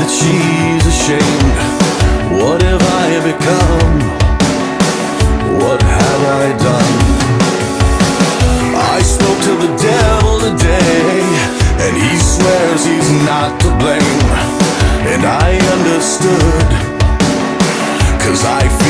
that she's ashamed. What have I become? What have I done? I spoke to the devil today, and he swears he's not to blame. And I understood, 'cause I